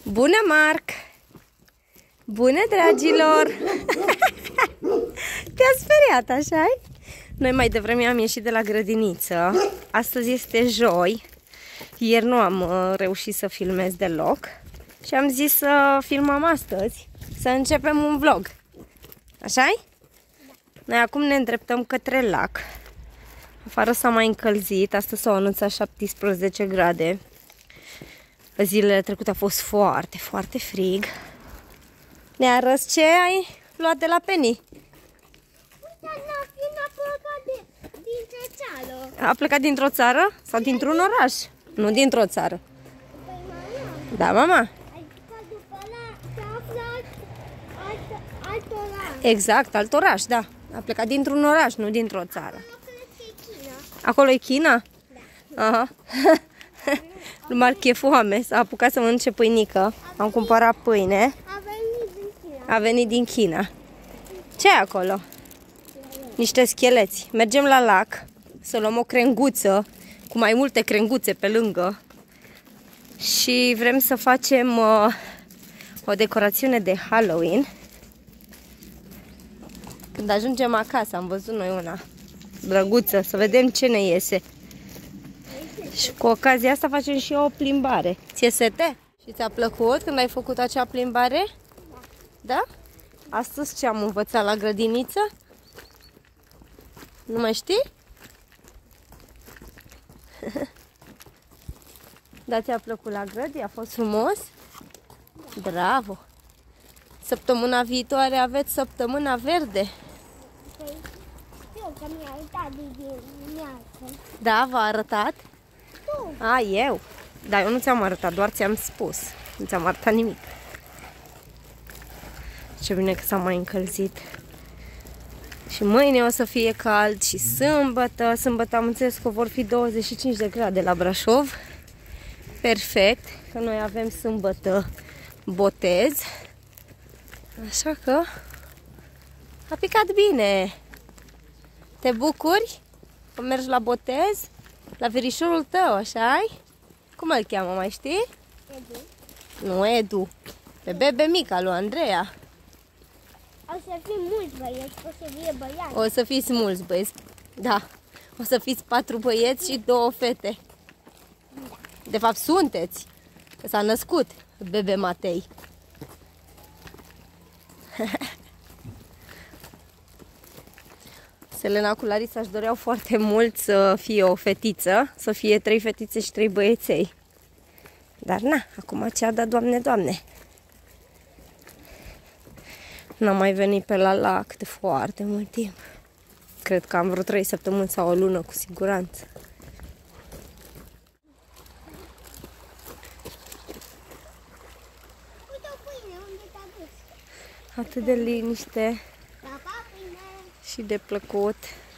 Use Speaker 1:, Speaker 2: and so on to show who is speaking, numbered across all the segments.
Speaker 1: Bună, Marc! Bună, dragilor! Te-a speriat, așa-i? Noi mai devreme am ieșit de la grădiniță. Astăzi este joi. Ieri nu am reușit să filmez deloc. Și am zis să filmăm astăzi, să începem un vlog. Așa-i? Noi acum ne îndreptăm către lac. Afară s-a mai încălzit. Astăzi s-au anunțat 17 grade. Zilele trecute a fost foarte, foarte frig. Ne arăți ce ai luat de la Penny? A plecat dintr-o țară? Sau dintr-un oraș? Nu dintr-o țară. Da, mama? Exact, alt oraș, da. A plecat dintr-un oraș, nu dintr-o țară. Acolo e China? Da. Aha. Lui Marc e foame, s-a apucat să mănânce pâinică. Am cumpărat pâine. A venit din China. Ce e acolo? Niște scheleți. Mergem la lac să luăm o crenguță cu mai multe crenguțe pe lângă. Și vrem să facem o decorațiune de Halloween. Când ajungem acasă am văzut noi una drăguță, să vedem ce ne iese. Și cu ocazia asta facem și o plimbare. Ție sete? Și ți-a plăcut când ai făcut acea plimbare? Da? Astăzi ce am învățat la grădiniță? Nu mai știi? Da, ți-a plăcut la grădi? A fost frumos? Bravo! Săptămâna viitoare aveți săptămâna verde.
Speaker 2: Știu că mi-a arătat de dimineață.
Speaker 1: Da, v-a arătat?
Speaker 2: Tu.
Speaker 1: A, eu. Da, eu nu ți-am arătat, doar ți-am spus. Nu ți-am arătat nimic. Ce bine că s-a mai încălzit. Și mâine o să fie cald și sâmbătă. Sâmbătă am înțeles că vor fi 25 de grade la Brașov. Perfect, că noi avem sâmbătă botez. Așa că a picat bine. Te bucuri că mergi la botez? La verișorul tău, așa-i? Cum îl cheamă, mai știi?
Speaker 2: Edu.
Speaker 1: Nu Edu. Pe bebe mica lui Andreea.
Speaker 2: O să fim mulți băieți, o să fie băiați.
Speaker 1: O să fiți mulți băieți. Da. O să fiți 4 băieți și 2 fete. De fapt sunteți. Că s-a născut bebe Matei. Selena cu Larisa își doreau foarte mult să fie o fetiță, să fie 3 fetițe și 3 băieței. Dar na, acum ce-a dat, Doamne, Doamne. N-am mai venit pe la lac de foarte mult timp. Cred că am vreo 3 săptămâni sau o lună, cu siguranță.
Speaker 2: Uite o pâine, unde te-a dus?
Speaker 1: Atât de liniște
Speaker 2: La pâine.
Speaker 1: și de plăcut.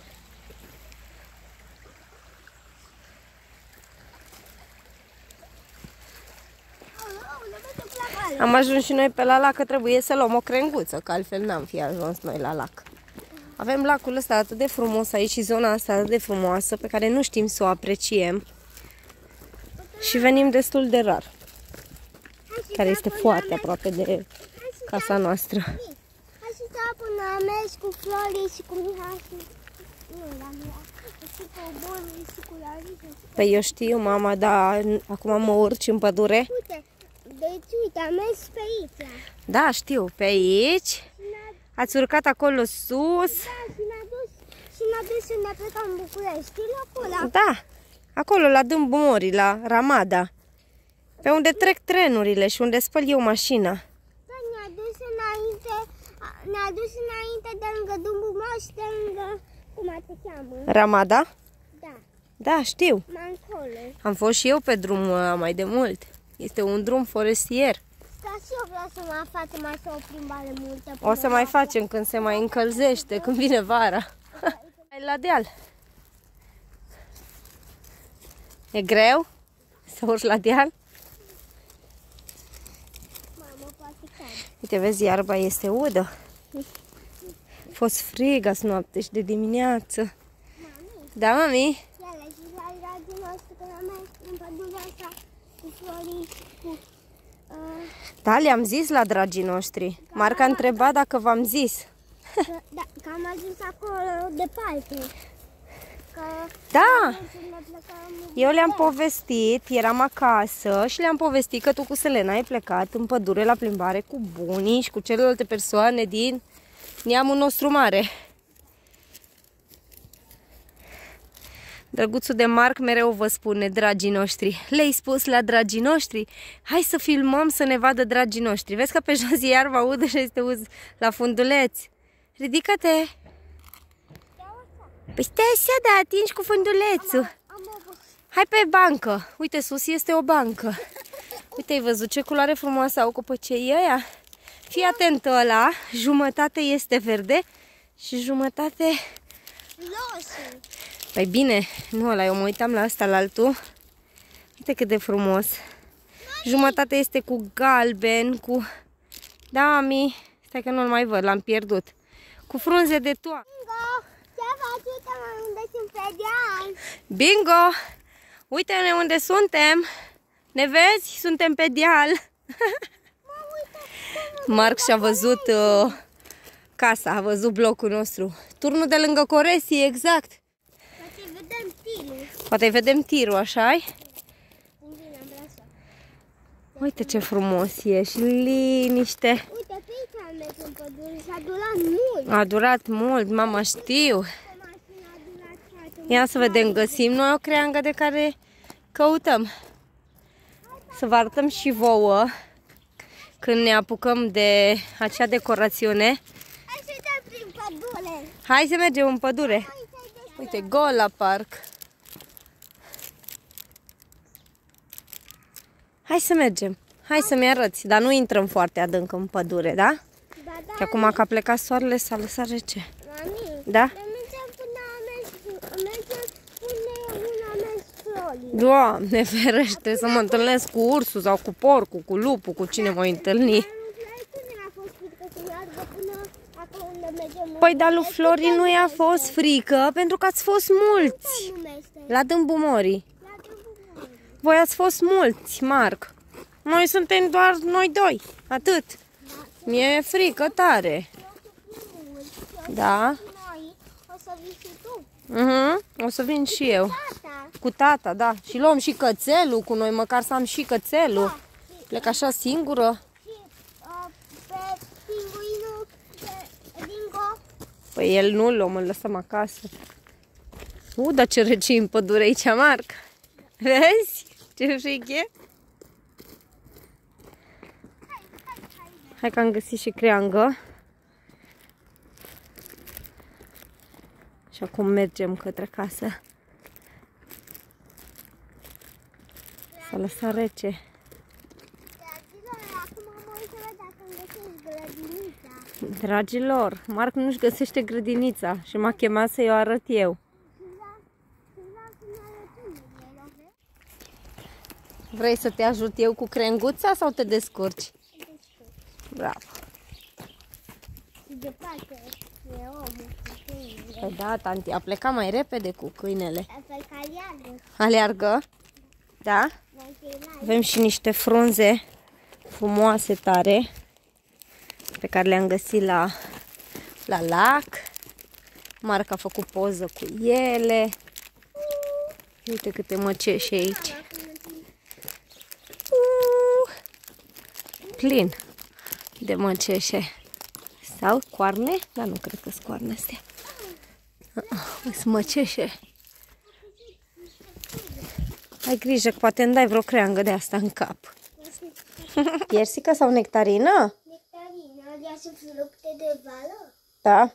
Speaker 1: Am ajuns și noi pe la lac, că trebuie să luăm o crenguță, că altfel n-am fi ajuns noi la lac. Avem lacul ăsta atât de frumos aici și zona asta atât de frumoasă, pe care nu știm să o apreciem. Și venim destul de rar, care este foarte aproape de casa noastră.
Speaker 2: Hai și să până am mers cu Flori și cu Mihai și... Nu, la Mihai. Și cu Boni și cu Larisa.
Speaker 1: Păi eu știu, mama, dar acum mă urci în pădure.
Speaker 2: Uite, deci uite, am mers pe aici.
Speaker 1: Da, știu, pe aici. Ați urcat acolo sus.
Speaker 2: Da, și ne-a dus și ne-a plecat în București. Știi locul ăla?
Speaker 1: Da, acolo la Dâmbu Mori, la Ramada. Pe unde trec trenurile și unde spăl eu mașina.
Speaker 2: Da, ne-a dus înainte de lângă Dâmbu Mori și de lângă, cum te cheamă?
Speaker 1: Ramada?
Speaker 2: Da,
Speaker 1: Da, știu.
Speaker 2: Mancolo.
Speaker 1: Am fost și eu pe drumul ăla mai de mult. Este un drum forestier.
Speaker 2: Da, și eu vreau să mai facem așa o plimbare multă.
Speaker 1: O să mai facem când se mai încălzește, când vine vara. Hai la deal. E greu să urci la deal?
Speaker 2: Mamă, poate chiar.
Speaker 1: Uite, vezi, iarba este udă. A fost frig azi noapte și de dimineață.
Speaker 2: Mami,
Speaker 1: Da, mami?
Speaker 2: iară și la radiul nostru când am mers în pădurea asta cu Flori și cu
Speaker 1: Da, le-am zis la dragii noștri. Marc a întrebat dacă v-am zis.
Speaker 2: Da, că am ajuns acolo departe. Că
Speaker 1: Da! Eu le-am povestit, eram acasă și le-am povestit că tu cu Selena ai plecat în pădure la plimbare cu bunii și cu celelalte persoane din neamul nostru mare. Drăguțul de Marc mereu vă spune, dragii noștri. Le-ai spus la dragii noștri? Hai să filmăm să ne vadă dragii noștri. Vezi că pe jos iar vă aud și este uz la funduleț. Ridică-te! Păi stai așa, da, atingi cu fundulețul. Hai pe bancă. Uite, sus este o bancă. Uite, ai văzut ce culoare frumoasă au copăcei ăia? Fii atent ăla, jumătate este verde și jumătate...
Speaker 2: roșu.
Speaker 1: Păi bine, nu ăla, eu mă uitam la asta, la altul. Uite cât de frumos. Jumătate este cu galben, cu... Da, mami, stai că nu-l mai văd, l-am pierdut. Cu frunze de toamnă.
Speaker 2: Ce faci? Uite-mă unde sunt pe deal.
Speaker 1: Bingo! Uite-ne unde suntem. Ne vezi? Suntem pe deal. Marc și-a văzut casa, a văzut blocul nostru. Turnul de lângă Coresi, exact.
Speaker 2: Poate vedem tirul.
Speaker 1: Poate vedem tirul, așa-i? Uite ce frumos e și liniște.
Speaker 2: Uite, pe aici am mers în pădure și a durat mult.
Speaker 1: A durat mult, mama, știu. Ia să vedem, găsim noi o creangă de care căutăm. Să vă arătăm și vouă când ne apucăm de acea decorațiune.
Speaker 2: Hai să uităm prin pădure.
Speaker 1: Hai să mergem în pădure. Uite, gol la parc. Hai să mergem. Hai să-mi arăți, dar nu intrăm foarte adânc în pădure, da?
Speaker 2: Da, da.
Speaker 1: Și acum că a plecat soarele, s-a lăsat rece.
Speaker 2: Mami,
Speaker 1: Da?
Speaker 2: mergem până am mers florii.
Speaker 1: Doamne ferește, să mă întâlnesc cu ursul sau cu porcul, cu lupul, cu cine mă întâlni. Păi, dar lui Flori nu i-a fost frică pentru că ați fost mulți la Dâmbul Morii. Voi ați fost mulți, Marc. Noi suntem doar noi doi, atât. Mi-e frică tare. Da?
Speaker 2: O să vii și tu.
Speaker 1: O să vin și eu.
Speaker 2: Tata.
Speaker 1: Cu tata, da. Și luăm și cățelul cu noi, măcar să am și cățelul. Plec așa singură.
Speaker 2: Și pe pinguinul Dingo.
Speaker 1: Păi el nu-l luăm, îl lăsăm acasă. Dar ce rece în pădure aici, Marc. Vezi? Ce fric e? Hai că am găsit și creangă. Și acum mergem către casă. S-a lăsat rece.
Speaker 2: Acum mă uit să văd dacă îmi găsesc grădinița.
Speaker 1: Dragilor, Marc nu-și găsește grădinița și m-a chemat să-i o arăt eu. Vrei să te ajut eu cu crenguța sau te descurci? Bravo.
Speaker 2: Departe e omul cu câinele.
Speaker 1: Păi da, tanti, a plecat mai repede cu câinele.
Speaker 2: Altfel că aleargă.
Speaker 1: Aleargă? Da? Avem și niște frunze frumoase tare pe care le-am găsit la lac. Marc a făcut poză cu ele. Uite câte măceși aici. Plin de măceșe. Sau coarne? Dar nu cred că sunt coarne astea. Sunt măceșe. Ai grijă că poate îmi dai vreo creangă de asta în cap. Piersică sau nectarină?
Speaker 2: Nectarină, ea sunt fructe de vală.
Speaker 1: Da.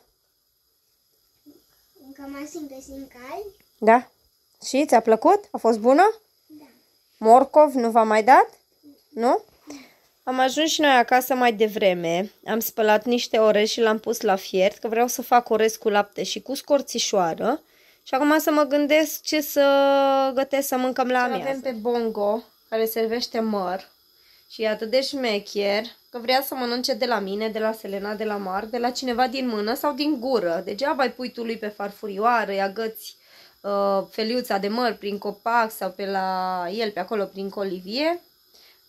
Speaker 2: Încă mai sunt cali.
Speaker 1: Da. Și ți-a plăcut? A fost bună?
Speaker 2: Da.
Speaker 1: Morcov nu v-a mai dat? Nu? Am ajuns și noi acasă mai devreme. Am spălat niște orez și l-am pus la fiert, că vreau să fac orez cu lapte și cu scorțișoară. Și acum să mă gândesc ce să gătesc să mâncăm la amiază. Avem pe Bongo, care servește măr. Și e atât de șmecher că vrea să mănânce de la mine, de la Selena, de la Marc, de la cineva din mână sau din gură. Degeaba îi pui tu lui pe farfurioară, îi agăți feliuța de măr prin copac sau pe la el pe acolo prin colivie.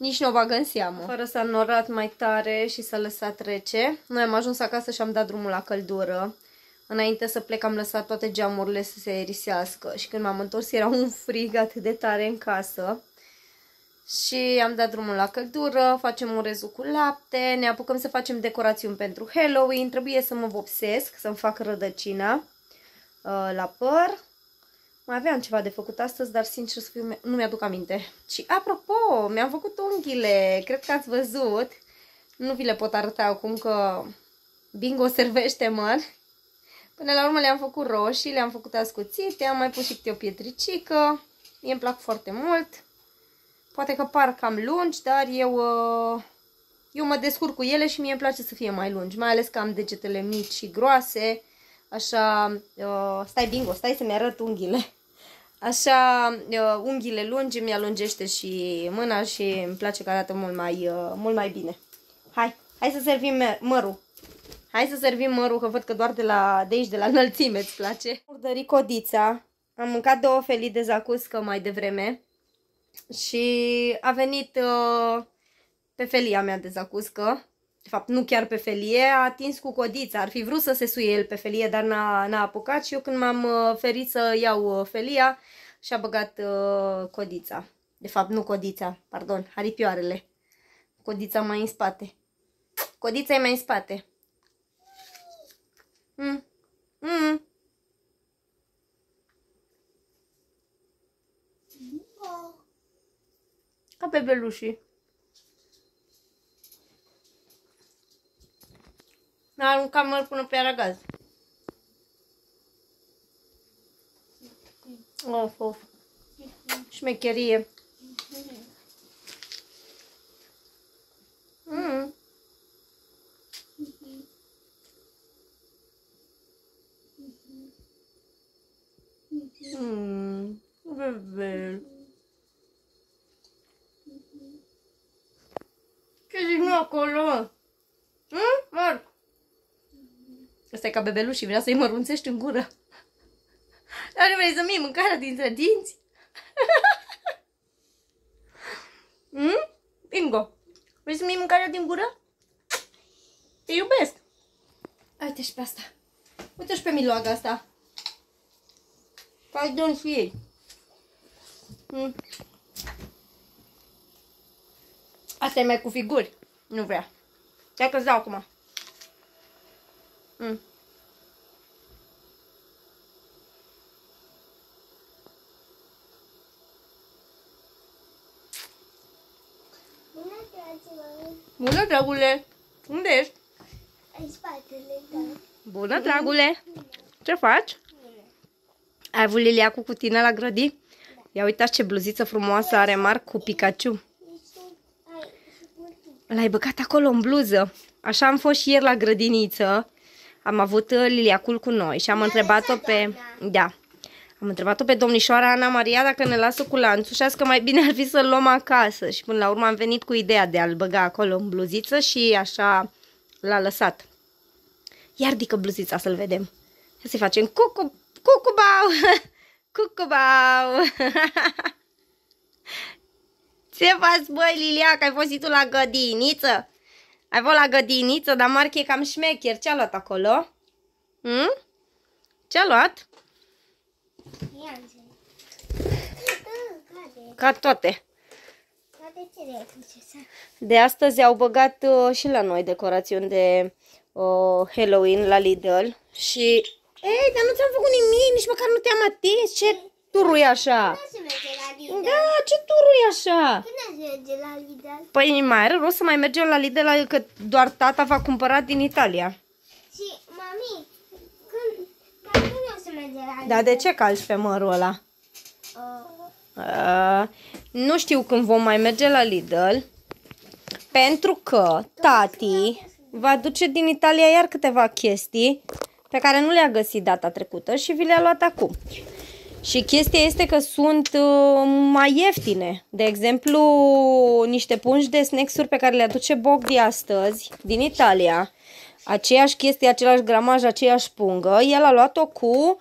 Speaker 1: nici nu o bagă în seamă. Fără să a norat mai tare și să lăsat rece. Noi am ajuns acasă și am dat drumul la căldură. Înainte să plec am lăsat toate geamurile să se aerisească și când m-am întors era un frig atât de tare în casă. Și am dat drumul la căldură, facem un rezu cu lapte, ne apucăm să facem decorațiuni pentru Halloween. Trebuie să mă vopsesc, să-mi fac rădăcina la păr. Mai aveam ceva de făcut astăzi, dar sincer să fiu, nu mi-aduc aminte. Și apropo, mi-am făcut unghiile, cred că ați văzut. Nu vi le pot arăta acum că Bingo servește măr. Până la urmă le-am făcut roșii, le-am făcut ascuțite, am mai pus și câte o pietricică. Mie îmi plac foarte mult. Poate că par cam lungi, dar eu mă descurc cu ele și mie îmi place să fie mai lungi. Mai ales că am degetele mici și groase. Așa, stai Bingo, stai să-mi arăt unghiile. Așa, unghiile lungi îmi alungește și mâna și îmi place că arată mult mai bine. Hai să servim mărul. Hai să servim mărul, că văd că doar de aici, de la înălțime, îți place. Urdări codița. Am mâncat 2 felii de zacuscă mai devreme. Și a venit pe felia mea de zacuscă. De fapt, nu chiar pe felie, a atins cu codița. Ar fi vrut să se suie el pe felie, dar n-a apucat. Și eu când m-am ferit să iau felia, și-a băgat codița. De fapt, nu codița, pardon, aripioarele. Codița mai în spate. Codița e mai în spate. Ca pe belușii. Mi-a aruncat măr până pe aragaz. Of. Șmecherie. Bebe. Ce zici nu acolo? Marc? Ăsta e ca bebeluș și vrea să-i mărunțești în gură. Dar nu vrei să-mi iei mâncarea dintre dinți? Bingo! Vrei să-mi iei mâncarea din gură? Te iubesc! Uite și pe asta. Uite și pe miloaga asta. Hai, dă-mi și ei. Asta e mai cu figuri. Nu vrea. Hai că-ți dau acum. Bună, dragule! Unde ești?
Speaker 2: În spatele, da.
Speaker 1: Bună, dragule! Ce faci? Ai avut liliacul cu tine la grădi? Da. Ia uitați ce bluziță frumoasă are Marc cu Pikachu. L-ai băgat acolo în bluză. Așa am fost și ieri la grădiniță. Am avut liliacul cu noi și am întrebat-o pe... Da. Am întrebat-o pe domnișoara Ana Maria dacă ne lasă cu lanțul și a zis că mai bine ar fi să-l luăm acasă. Și până la urmă am venit cu ideea de a-l băga acolo în bluziță și așa l-a lăsat. Ia ridică bluzița să-l vedem. Să-i facem cucubau! Cucubau! Ce faci, băi, Liliac? Ai fost și tu la gădiniță? Ai fost la gădiniță, dar Marc e cam șmecher. Ce-a luat acolo? Ce-a luat? Ca toate. De astăzi au băgat și la noi decorațiuni de Halloween la Lidl. Și... Ei, dar nu ți-am făcut nimic, nici măcar nu te-am atins. Ce turul e așa? Da, ce turul e așa?
Speaker 2: Când merge la Lidl?
Speaker 1: Păi mai are rost să mai mergem la Lidl, că doar tata v-a cumpărat din Italia.
Speaker 2: Și, mami, când o să merge la Lidl?
Speaker 1: Dar de ce calci pe mărul ăla? Nu știu când vom mai merge la Lidl, pentru că tati va duce din Italia iar câteva chestii pe care nu le-a găsit data trecută și vi le-a luat acum. Și chestia este că sunt mai ieftine. De exemplu, niște pungi de snacks-uri pe care le aduce Bogdi astăzi din Italia. Aceeași chestie, același gramaj, aceeași pungă. El a luat-o cu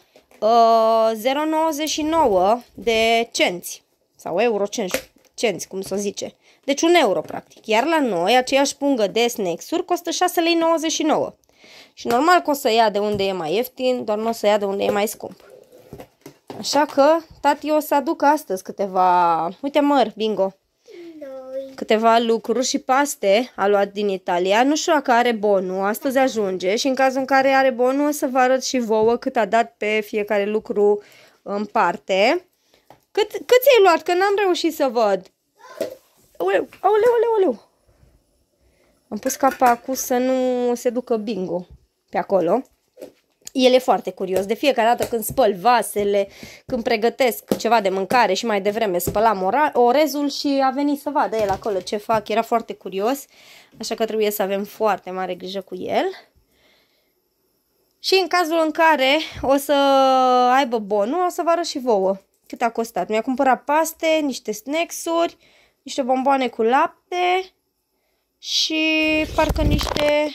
Speaker 1: 0,99 de cenți. Sau euro cenți, cum se zice. Deci 1 euro, practic. Iar la noi, aceeași pungă de snacks-uri costă 6,99 lei. Și normal că o să ia de unde e mai ieftin, doar nu o să ia de unde e mai scump. Așa că tati o să aducă astăzi câteva... Uite, măr, bingo! Câteva lucruri și paste a luat din Italia. Nu știu dacă are bonul, astăzi ajunge și în cazul în care are bonul o să vă arăt și vouă cât a dat pe fiecare lucru în parte. Cât ți-ai luat? Că n-am reușit să văd. Aoleu, aoleu, aoleu, aoleu. Am pus capacul să nu se ducă bingo pe acolo. El e foarte curios. De fiecare dată când spăl vasele, când pregătesc ceva de mâncare și mai devreme spălam orezul și a venit să vadă el acolo ce fac. Era foarte curios, așa că trebuie să avem foarte mare grijă cu el. Și în cazul în care o să aibă bonul, o să vă arăt și vouă cât a costat. Mi-a cumpărat paste, niște snacks-uri, niște bomboane cu lapte și parcă niște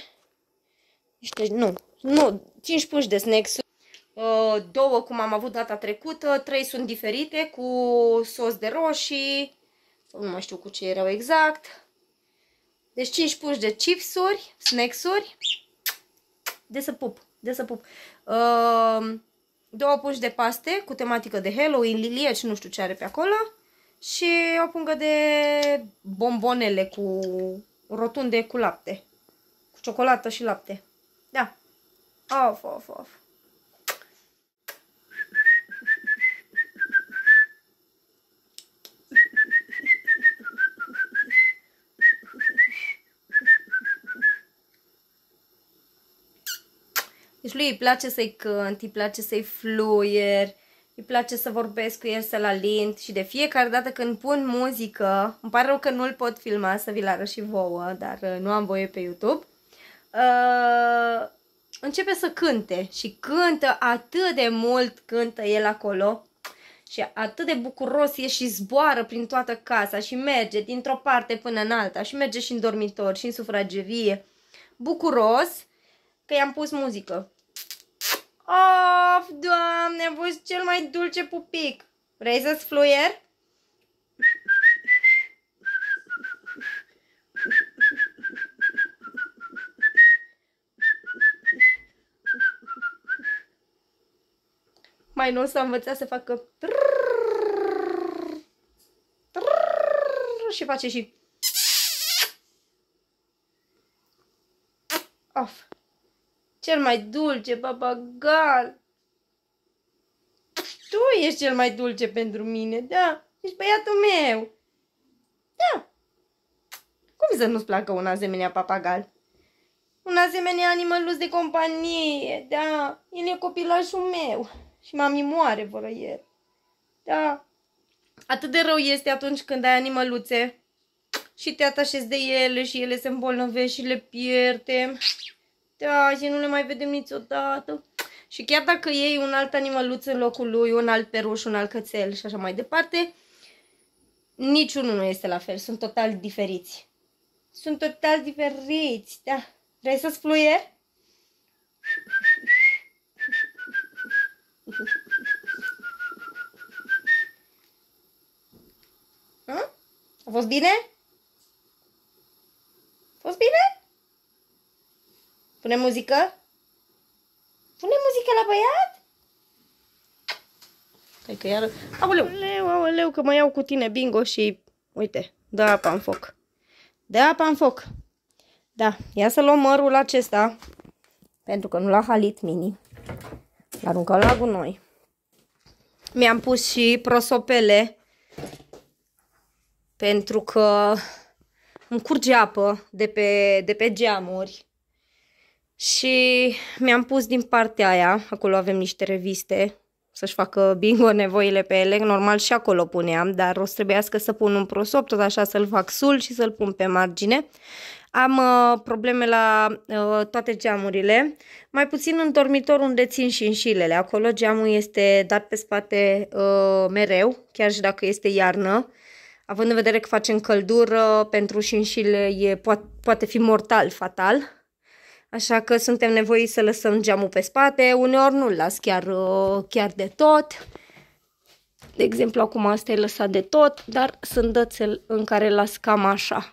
Speaker 1: nu, 5 puși de snacks-uri. 2 cum am avut data trecută, 3 sunt diferite cu sos de roșii, nu mai știu cu ce erau exact. Deci 5 puși de chipsuri, snacks-uri, de să pup. 2 puși de paste cu tematică de Halloween, lilieci, nu știu ce are pe acolo. Și o pungă de bombonele cu rotunde cu lapte, cu ciocolată și lapte. Da. Of. Deci lui îi place să-i cânt, îi place să-i fluier, îi place să vorbesc cu el, să-l alint și de fiecare dată când pun muzică, îmi pare rău că nu-l pot filma să vi-l arăt și vouă, dar nu am voie pe YouTube, începe să cânte și cântă atât de mult, cântă el acolo și atât de bucuros e și zboară prin toată casa și merge dintr-o parte până în alta și merge și în dormitor și în sufragerie, bucuros că i-am pus muzică. Of, Doamne, a fost cel mai dulce pupic. Vrei să-ți fluier? Mai nou s-a învățat să facă și face și of. Cel mai dulce papagal. Tu ești cel mai dulce pentru mine, da? Ești băiatul meu. Da. Cum să nu-ți placă un asemenea papagal? Un asemenea animăluț de companie, da? El e copilașul meu. Și mami moare fără el. Da. Atât de rău este atunci când ai animăluțe și te atașezi de ele și ele se îmbolnăvesc și le pierdem. Da, și nu le mai vedem niciodată. Și chiar dacă iei un alt animăluț în locul lui, un alt peruș, un alt cățel și așa mai departe, niciunul nu este la fel. Sunt total diferiți. Sunt total diferiți, da. Vrei să-ți fluier? A fost bine? A fost bine? Pune muzică? Pune muzică la băiat? Hai că iară... Aoleu, că mă iau cu tine, bingo, și... Uite, dă apa în foc. Dă apa în foc. Da, ia să luăm mărul acesta, pentru că nu l-a halit Mini. L-aruncăm la gunoi. Mi-am pus și prosopele, pentru că îmi curge apă de pe geamuri. Și mi-am pus din partea aia, acolo avem niște reviste, să-și facă bingo nevoile pe ele, normal și acolo puneam, dar o să trebuiască să pun un prosop, tot așa să-l fac sul și să-l pun pe margine. Am probleme la toate geamurile, mai puțin în dormitor unde țin șinșilele, acolo geamul este dat pe spate mereu, chiar și dacă este iarnă, având în vedere că facem căldură, pentru șinșile poate fi mortal, fatal. Așa că suntem nevoiți să lăsăm geamul pe spate, uneori nu-l las chiar de tot. De exemplu, acum asta e lăsat de tot, dar sunt dățel în care las cam așa.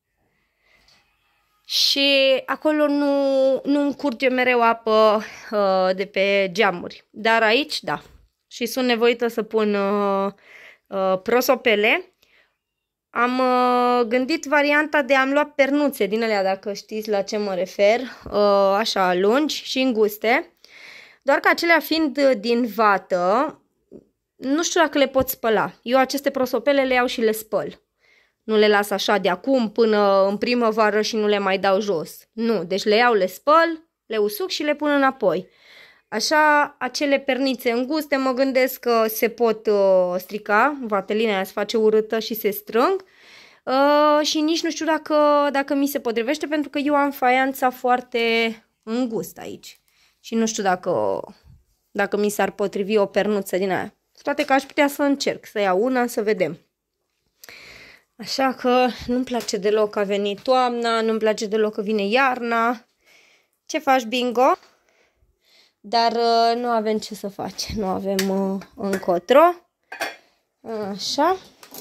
Speaker 1: Și acolo nu încurge mereu apă de pe geamuri. Dar aici, da. Și sunt nevoită să pun prosopele. Am gândit varianta de a-mi lua pernuțe din alea, dacă știți la ce mă refer, așa lungi și înguste. Doar că acelea fiind din vată, nu știu dacă le pot spăla. Eu aceste prosopele le iau și le spăl. Nu le las așa de acum până în primăvară și nu le mai dau jos. Nu, deci le iau, le spăl, le usuc și le pun înapoi. Așa, acele pernițe înguste mă gândesc că se pot strica, vatelina aia se face urâtă și se strâng. Și nici nu știu dacă mi se potrivește, pentru că eu am faianța foarte îngust aici. Și nu știu dacă mi s-ar potrivi o pernuță din aia. Toate că aș putea să încerc, să iau una, să vedem. Așa că nu-mi place deloc că a venit toamna, nu-mi place deloc că vine iarna. Ce faci, Bingo? Dar nu avem ce să facem, nu avem încotro. Așa.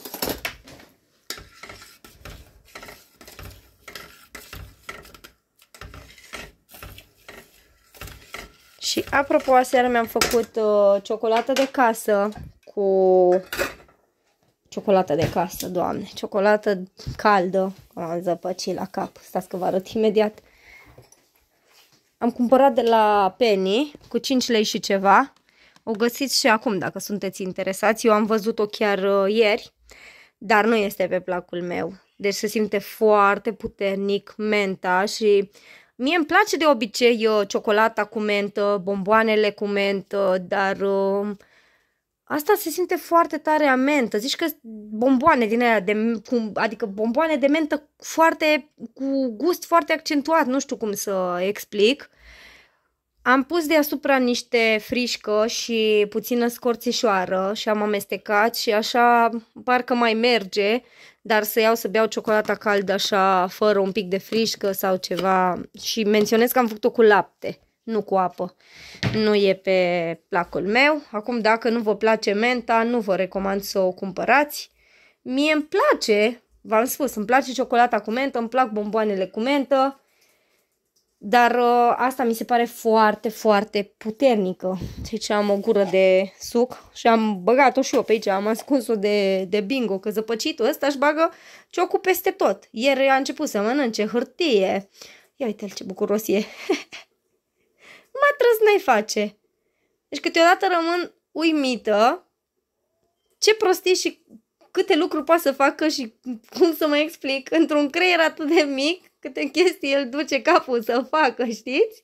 Speaker 1: Și apropo, aseară mi-am făcut ciocolată de casă cu... Ciocolată de casă, Doamne, ciocolată caldă. Am zăpăcit la cap, stați că vă arăt imediat. Am cumpărat de la Penny cu 5 lei și ceva. O găsiți și acum dacă sunteți interesați. Eu am văzut-o chiar ieri, dar nu este pe placul meu. Deci se simte foarte puternic menta și mie îmi place de obicei ciocolata cu mentă, bomboanele cu mentă, dar asta se simte foarte tare a mentă. Zici că bomboane din aia, adică bomboane de mentă cu gust foarte accentuat, nu știu cum să explic. Am pus deasupra niște frișcă și puțină scorțișoară și am amestecat și așa parcă mai merge, dar să beau ciocolata caldă așa, fără un pic de frișcă sau ceva. Și menționez că am făcut-o cu lapte, nu cu apă. Nu e pe placul meu. Acum, dacă nu vă place menta, nu vă recomand să o cumpărați. Mie îmi place, v-am spus, îmi place ciocolata cu mentă, îmi plac bomboanele cu mentă. Dar asta mi se pare foarte, foarte puternică. Deci am o gură de suc și am băgat-o și eu pe aici. Am ascuns-o de Bingo, că zăpăcitul ăsta își bagă ciocul peste tot. Ieri a început să mănânce hârtie. Ia uite-l ce bucuros e. Numai trăznăi face. Deci câteodată rămân uimită ce prostii și câte lucruri poate să facă și cum să mă explic într-un creier atât de mic, câte chestii el duce capul să facă, știți?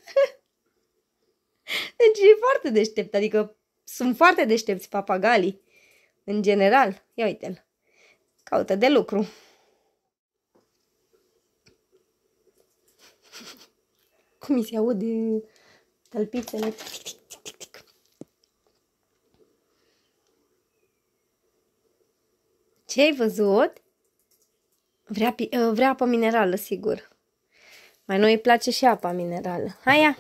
Speaker 1: Deci e foarte deștept, adică sunt foarte deștepți papagalii, în general. Ia uite-l, caută de lucru. Cum mi se aude tălpițele. Ce ai văzut? Vrea apă minerală, sigur. Mai nu îi place și apa minerală. Hai ia!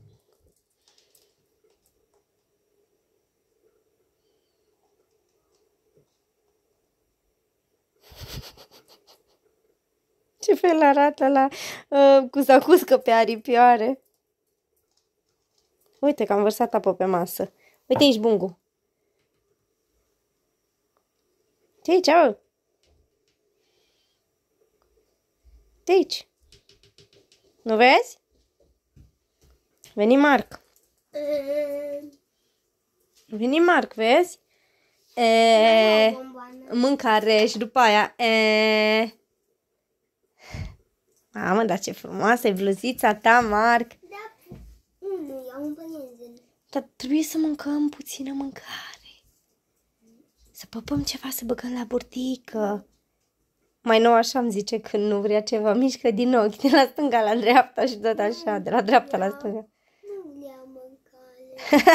Speaker 1: Ce fel arată la cuscă pe aripioare. Uite că am vărsat apă pe masă. Uite aici, Bungu. Ce aici, mă? De aici. Nu vezi? Veni Marc. Veni Marc, vezi? Mâncare și după aia. Mamă, dar ce frumoasă e bluzița ta, Marc.
Speaker 2: Da, nu, iau un păienjen.
Speaker 1: Dar trebuie să mâncăm puțină mâncare. Să păpăm ceva, să băgăm la burtică. Mai nou așa îmi zice când nu vrea ceva, mișcă din ochi, de la stânga la dreapta și tot așa, de la dreapta la stânga.
Speaker 2: Nu vreau mâncare.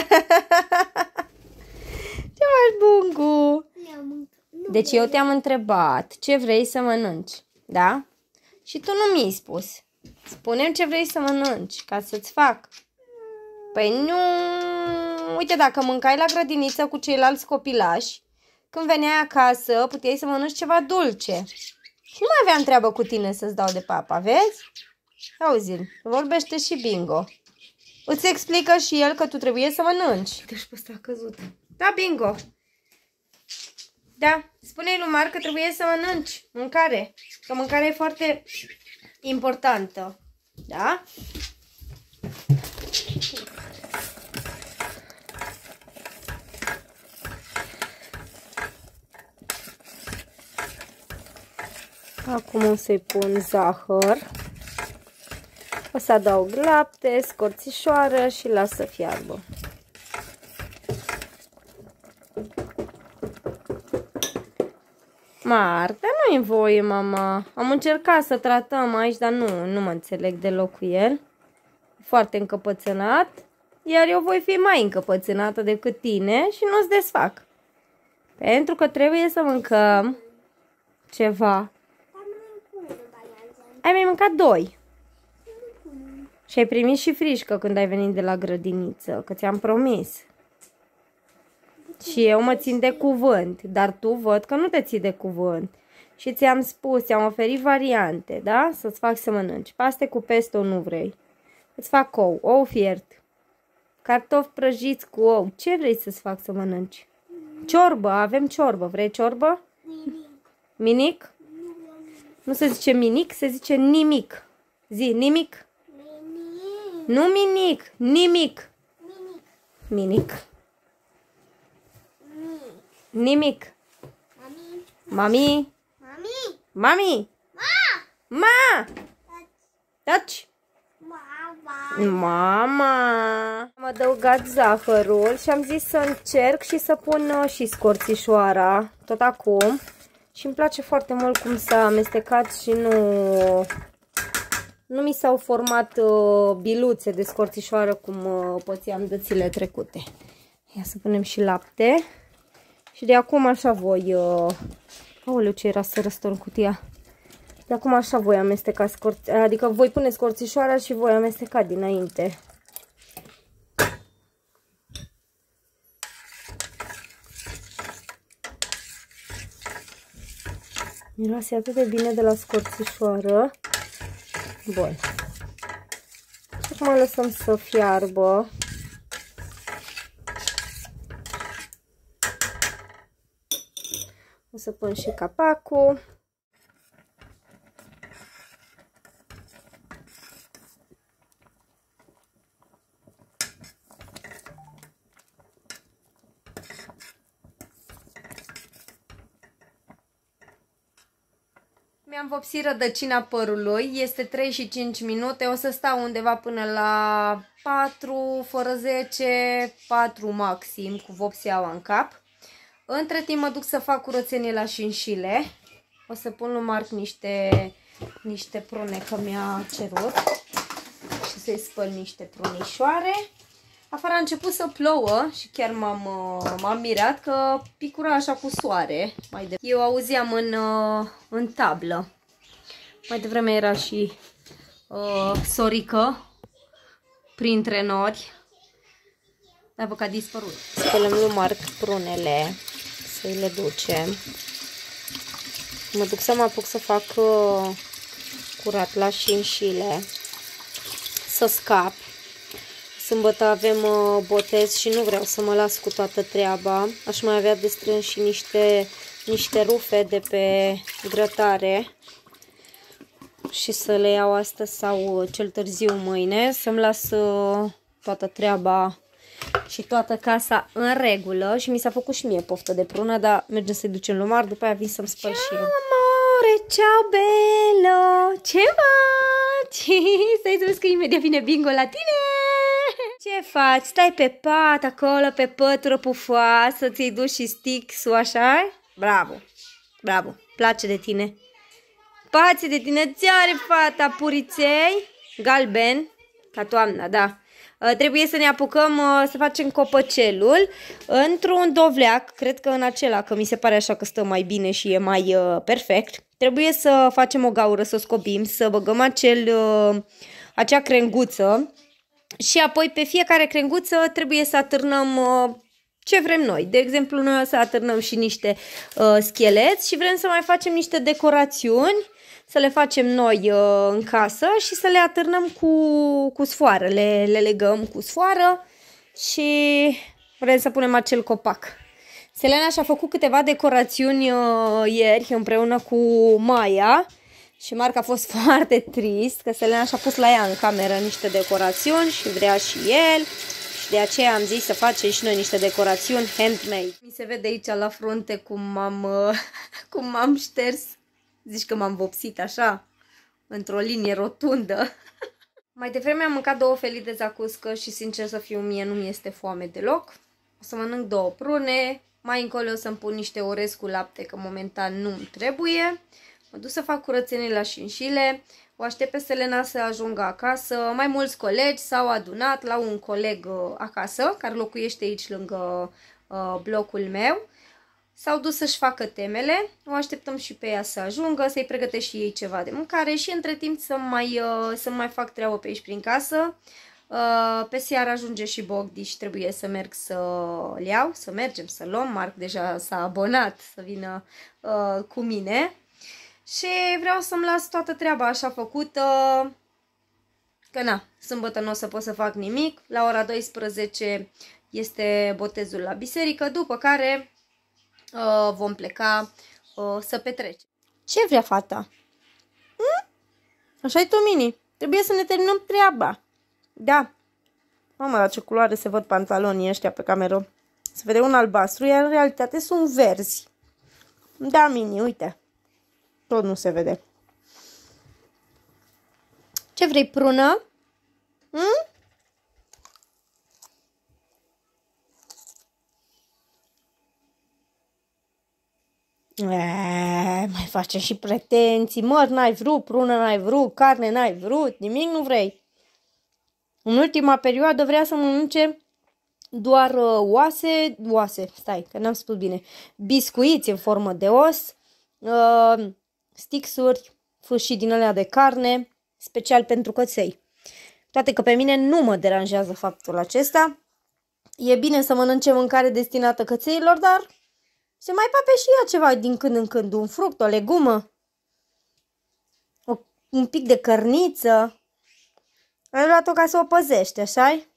Speaker 1: Ce faci, Bungu?
Speaker 2: Vreau mâncare.
Speaker 1: Deci eu te-am întrebat ce vrei să mănânci, da? Și tu nu mi-ai spus. Spune-mi ce vrei să mănânci, ca să-ți fac. Păi nu uite, dacă mâncai la grădiniță cu ceilalți copilași, când veneai acasă, puteai să mănânci ceva dulce. Și nu mai aveam treabă cu tine să-ți dau de papa, vezi? Auzi-l, vorbește și Bingo. Îți explică și el că tu trebuie să mănânci. Uite, și pe ăsta a căzut. Da, Bingo. Da, spune-i lui Marc că trebuie să mănânci mâncare. Că mâncarea e foarte importantă. Da? Acum o să-i pun zahăr. O să adaug lapte, scorțișoară și las să fiarbă. Marc, dar nu-i voie, mama. Am încercat să tratăm aici, dar nu mă înțeleg deloc cu el. Foarte încăpățânat, iar eu voi fi mai încăpățânată decât tine și nu-ți desfac. Pentru că trebuie să mâncăm ceva. Ai mai mâncat 2. Și ai primit și frișcă când ai venit de la grădiniță, că ți-am promis. Și eu mă țin de cuvânt, dar tu văd că nu te ții de cuvânt. Și ți-am spus, ți-am oferit variante, da? Să-ți fac să mănânci. Paste cu pesto nu vrei. Îți fac ou fiert, cartofi prăjiți cu ou. Ce vrei să-ți fac să mănânci? Ciorbă, avem ciorbă. Vrei ciorbă? Minic? Nu se zice minic, se zice nimic. Zi, nimic? Nu minic, nimic. Minic. Nimic. Mami. Mami. Ma. Taci. Mama. Am adăugat zahărul și am zis să încerc și să pun și scorțișoara tot acum. Și îmi place foarte mult cum s-a amestecat și nu mi s-au format biluțe de scorțișoară cum pățeam dățile trecute. Ia să punem și lapte. Și de acum așa voi... Aoleu, ce era să răstorn cutia. De acum așa voi amesteca adică voi pune scorțișoara și voi amesteca dinainte. Miroase atât de bine de la scorțișoară. Bun. Și acum lăsăm să fiarbă. O să pun și capacul. Mi-am vopsit rădăcina părului, este 3 și 5 minute, o să stau undeva până la 4 fără 10, 4 maxim cu vopseaua în cap. Între timp mă duc să fac curățenie la șinșile, o să pun lui Marc niște prune că mi-a cerut și să-i spăl niște prunișoare. Afară a început să plouă și chiar m-am mirat că picura așa cu soare. Eu auzeam în tablă. Mai devreme era și sorică printre nori. Dar văd că a dispărut. Spălăm lui Marc prunele, să-i le ducem. Mă duc să mă apuc să fac curat la șinșile, să scap. Sâmbătă avem botez și nu vreau să mă las cu toată treaba. Aș mai avea de strâns și niște rufe de pe grătare și să le iau astăzi sau cel târziu mâine. Să-mi las toată treaba și toată casa în regulă. Și mi s-a făcut și mie poftă de prună, dar mergem să-i ducem lui Mar, după aia vin să-mi spăl și eu. Amore, ciao bello! Ce faci? Stai să vezi că imediat vine Bingo la tine! Ce faci? Stai pe pat acolo, pe pătură pufoasă, ți-ai dus și stick-ul așa? Bravo! Bravo! Place de tine! Place de tine! Ți-are fata puriței? Galben, ca toamna, da. Trebuie să ne apucăm să facem copăcelul într-un dovleac, cred că în acela, că mi se pare așa că stă mai bine și e mai perfect. Trebuie să facem o gaură, să o scobim, să băgăm acea crenguță Și apoi pe fiecare crenguță trebuie să atârnăm ce vrem noi. De exemplu, noi o să atârnăm și niște scheleți și vrem să mai facem niște decorațiuni, să le facem noi în casă și să le atârnăm cu sfoară. Le legăm cu sfoară și vrem să punem acel copac. Selena și-a făcut câteva decorațiuni ieri împreună cu Maia și Marc a fost foarte trist că Selena și-a pus la ea în cameră niște decorațiuni și vrea și el și de aceea am zis să facem și noi niște decorațiuni handmade. Mi se vede aici la frunte cum m-am șters, zici că m-am vopsit așa, într-o linie rotundă. Mai devreme am mâncat 2 felii de zacuscă și sincer să fiu mie nu mi este foame deloc. O să mănânc 2 prune, mai încolo o să-mi pun niște orez cu lapte, că momentan nu-mi trebuie. Mă duc să fac curățenii la șinșile, o aștept pe Selena să ajungă acasă. Mai mulți colegi s-au adunat la un coleg acasă, care locuiește aici lângă blocul meu. S-au dus să-și facă temele, o așteptăm și pe ea să ajungă, să-i pregătesc și ei ceva de mâncare și între timp să mai fac treabă pe aici prin casă. Pe seară ajunge și Bogdi și trebuie să merg să-l iau, să mergem să-l luăm. Marc deja s-a abonat să vină cu mine și vreau să-mi las toată treaba așa făcută, că na, sâmbătă nu o să pot să fac nimic. La ora 12 este botezul la biserică, după care vom pleca să petrecem. Ce vrea fata? Așa-i tu, Mini. Trebuie să ne terminăm treaba. Da. Mamă, la ce culoare se văd pantalonii ăștia pe cameră. Se vede un albastru, iar în realitate sunt verzi. Da, Mini, uite. Tot nu se vede. Ce vrei, prună? Mai face și pretenții. Măr n-ai vrut, prună n-ai vrut, carne n-ai vrut, nimic nu vrei. În ultima perioadă vrea să mănânce doar oase, stai, că n-am spus bine, biscuiți în formă de os, stixuri, fâșii din alea de carne, special pentru căței. Toate că pe mine nu mă deranjează faptul acesta. E bine să mănânce mâncare destinată cățeilor, dar se mai pape și ea ceva din când în când, un fruct, o legumă, un pic de cărniță. Ai luat-o ca să o păzești, așa-i?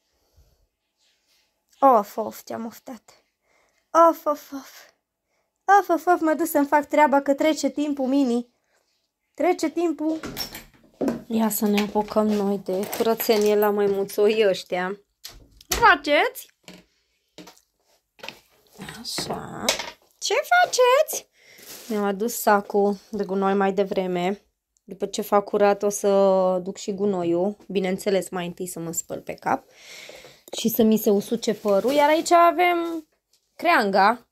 Speaker 1: Of, te-am oftat. Of, mă duc să-mi fac treaba că trece timpul, Mini. Trece timpul. Ia să ne apucăm noi de curățenie la maimuțoi ăștia. Faceți? Așa. Ce faceți? Mi-am adus sacul de gunoi mai devreme. După ce fac curat o să duc și gunoiul. Bineînțeles, mai întâi să mă spăl pe cap și să mi se usuce părul. Iar aici avem creanga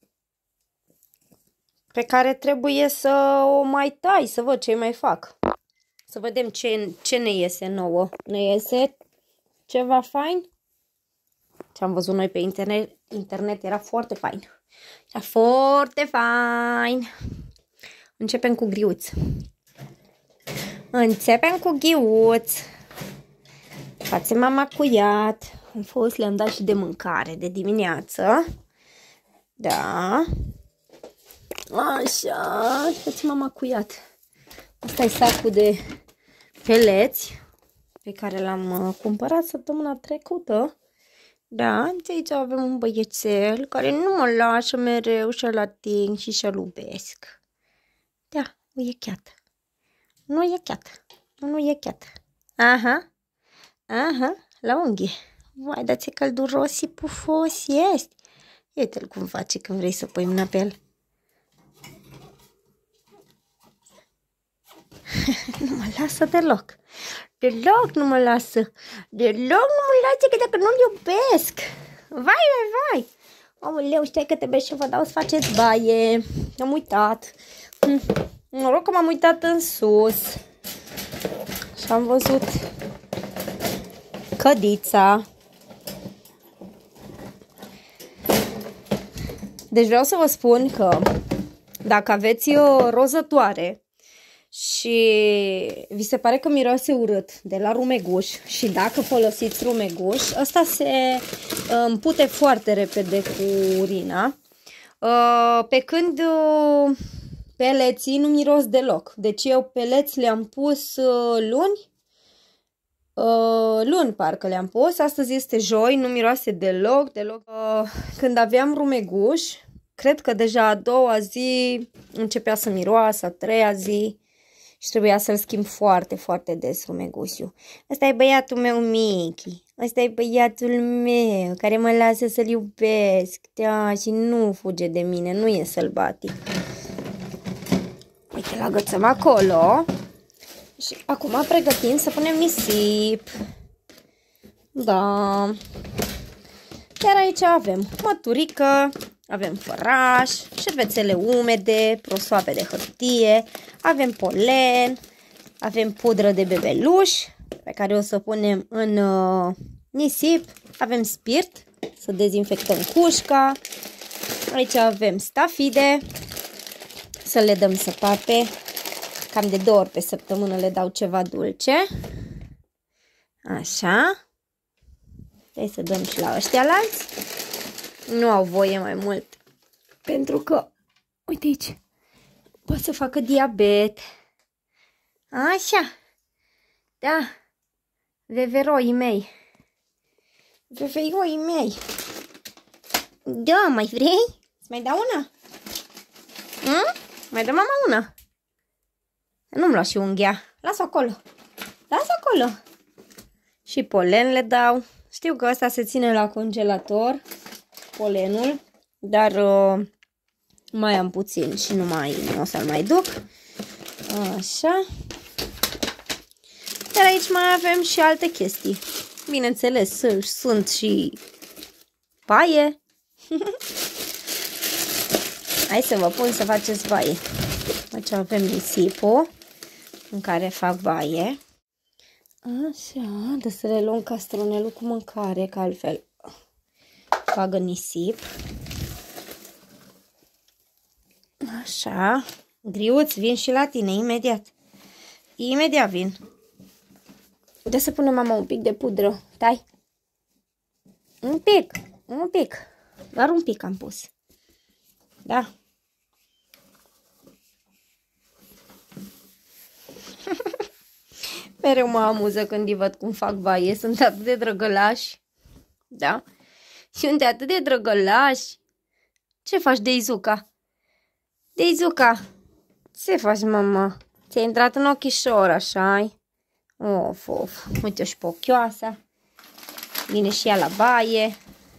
Speaker 1: pe care trebuie să o mai tai, să văd ce mai fac. Să vedem ce ne iese nouă. Ne iese ceva fain? Ce am văzut noi pe internet era foarte fain. Era foarte fain. Începem cu griuț. Începem cu ghiuț. Față mama cuiat. Am fost, le-am dat și de mâncare de dimineață. Da. Așa. Față mama cuiat. Asta e sacul de peleți pe care l-am cumpărat săptămâna trecută. Da, de aici avem un băiețel care nu mă lasă mereu să-l ating și să-l iubesc. Da, e cheat. Nu e cheat. Nu e cheat. Aha, la unghie. Vai, dar ce călduros și pufos ești. Uite-l cum face când vrei să pui mâna pe el. Nu mă lasă deloc. Deloc nu mă lasă. Deloc nu mă lasă, că dacă nu-l iubesc. Vai. Aoleu, stai că trebuie să vă dau să faceți baie. Am uitat. Noroc că m-am uitat în sus. Și am văzut cădița. Deci vreau să vă spun că dacă aveți rozătoare și vi se pare că miroase urât de la rumeguș și dacă folosiți rumeguș, ăsta se împute foarte repede cu urina, pe când peleții nu miros deloc. Deci eu peleți le-am pus luni parcă le-am pus, astăzi este joi, nu miroase deloc. Când aveam rumeguș, cred că deja a doua zi începea să miroasă, a treia zi și trebuia să-l schimb foarte, foarte des rumegușul. Ăsta e băiatul meu Mickey, ăsta e băiatul meu care mă lasă să-l iubesc, da, și nu fuge de mine, nu e sălbatic. Uite, l-agățăm acolo. Și acum pregătim să punem nisip. Da. Iar aici avem măturică, avem făraș, șervețele umede, prosoape de hârtie, avem polen, avem pudră de bebeluș pe care o să punem în nisip, avem spirit să dezinfectăm cușca, aici avem stafide să le dăm să pape. Cam de 2 ori pe săptămână le dau ceva dulce. Așa. Hai să dăm și la ăștia alți. Nu au voie mai mult. Pentru că, uite aici, poate să facă diabet. Așa. Da. Veveroii mei. Veveroii mei. Da, mai vrei? Îți mai dau una? Mai dă mama una? Nu-mi lua și unghia. Las-o acolo. Las-o acolo. Și polen le dau. Știu că ăsta se ține la congelator, polenul, dar mai am puțin și nu o să-l mai duc. Așa. Iar aici mai avem și alte chestii. Bineînțeles, sunt și baie. Hai să vă pun să faceți baie. Aici avem nisipul în care fac baie. Așa, de să le luăm castronelul cu mâncare, că altfel facă nisip. Așa, Griuț, vin și la tine, imediat. Imediat vin. De să punem mama un pic de pudră, tai. Un pic, doar un pic am pus. Da. Mereu mă amuză când îi văd cum fac baie, sunt atât de drăgălași. Da? Sunt atât de drăgălași. Ce faci, Deizuca? Deizuca, ce faci, mama? Ți-a intrat în ochișor, așa-i? Of, uite-o și pe ochioasa. Vine și ea la baie.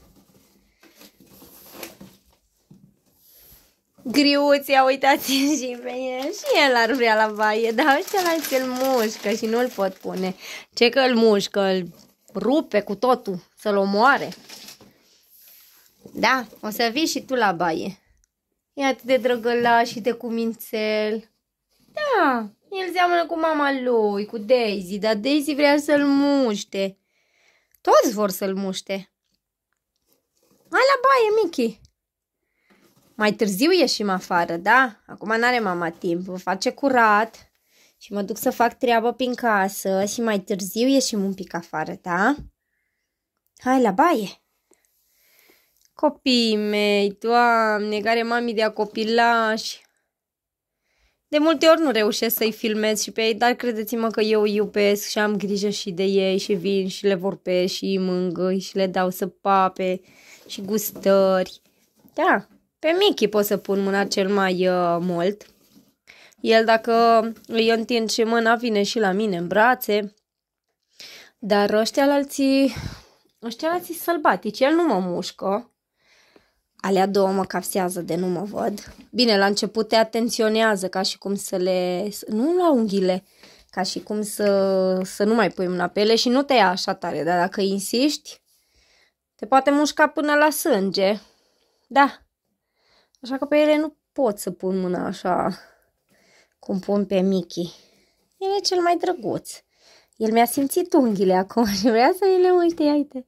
Speaker 1: Griuț, ia uitați și pe el. Și el ar vrea la baie, dar ăștia la îl mușcă și nu-l pot pune. Ce că îl mușcă, îl rupe cu totul, să-l omoare. Da, o să vii și tu la baie. E atât de drăgălaș și de cumințel. Da, el seamănă cu mama lui, cu Daisy, dar Daisy vrea să-l muște. Toți vor să-l muște. Hai la baie, Mickey. Mai târziu ieșim afară, da? Acum n-are mama timp, vă face curat și mă duc să fac treabă prin casă și mai târziu ieșim un pic afară, da? Hai la baie! Copiii mei, Doamne, care mami de-a copilași! De multe ori nu reușesc să-i filmez și pe ei, dar credeți-mă că eu îi iubesc și am grijă și de ei și vin și le vorbesc și îi mângâi și le dau să pape și gustări. Da! Pe Mickey pot să pun mâna cel mai mult. El dacă îi întind și mâna vine și la mine în brațe. Dar ăștia alții sălbatici, el nu mă mușcă. Alea două mă capsează de nu mă văd. Bine, la început te atenționează ca și cum să le... Nu la unghiile, ca și cum să nu mai pui mâna pe ele și nu te ia așa tare. Dar dacă insiști, te poate mușca până la sânge. Da. Așa că pe ele nu pot să pun mâna așa cum pun pe Mickey. El e cel mai drăguț. El mi-a simțit unghiile acum și vrea să le uite, uite.